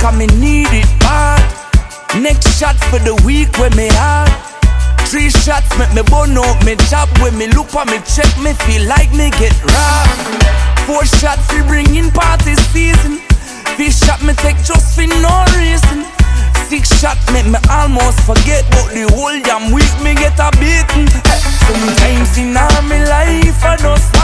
cause me need it bad. Next shot for the week when me hard. 3 shots make me burn out me job. When me look on me check, me feel like me get robbed. 4 shots fi bring in party season. 5 shot me take just for no reason. 6 shot make me almost forget, but the whole damn week me get a beating. Sometimes in all my life I just